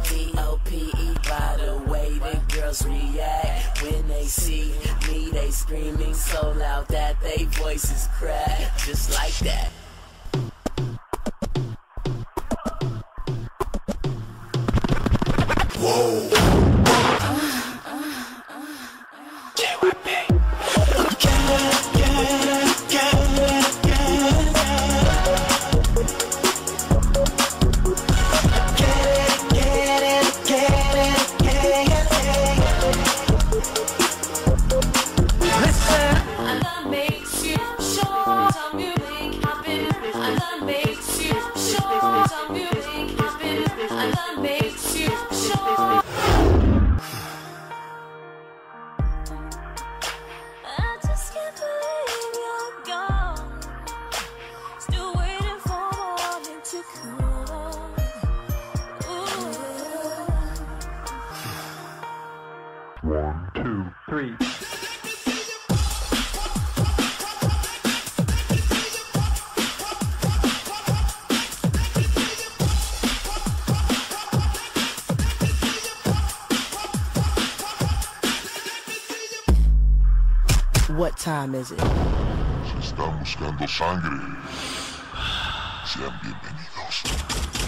P-O-P-E. By the way the girls react when they see me, they screaming so loud that they voices crack, just like that. Whoa. One, two, three. What time is it? Si están buscando sangre, sean bienvenidos.